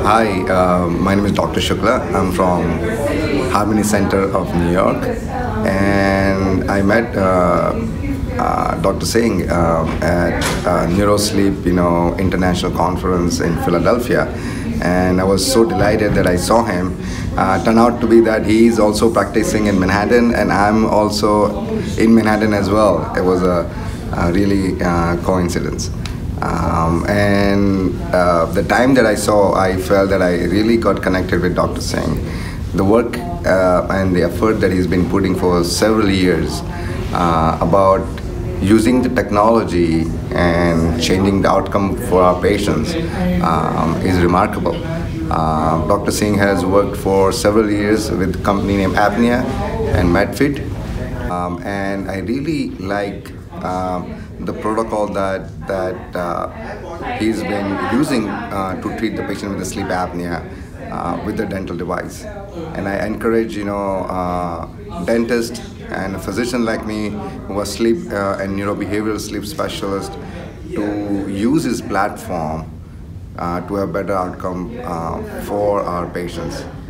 Hi, my name is Dr. Shukla. I'm from Harmony Center of New York, and I met Dr. Singh at NeuroSleep, international conference in Philadelphia, and I was so delighted that I saw him. Turned out to be that he's also practicing in Manhattan, and I'm also in Manhattan as well. It was a really coincidence. The time that I saw, I felt that I really got connected with Dr. Singh. The work and the effort that he's been putting for several years about using the technology and changing the outcome for our patients is remarkable. Dr. Singh has worked for several years with a company named Apnea and MedFit, and I really like the protocol that he's been using to treat the patient with the sleep apnea with the dental device. And I encourage dentists and a physician like me who are sleep and neurobehavioral sleep specialist to use his platform to have better outcome for our patients.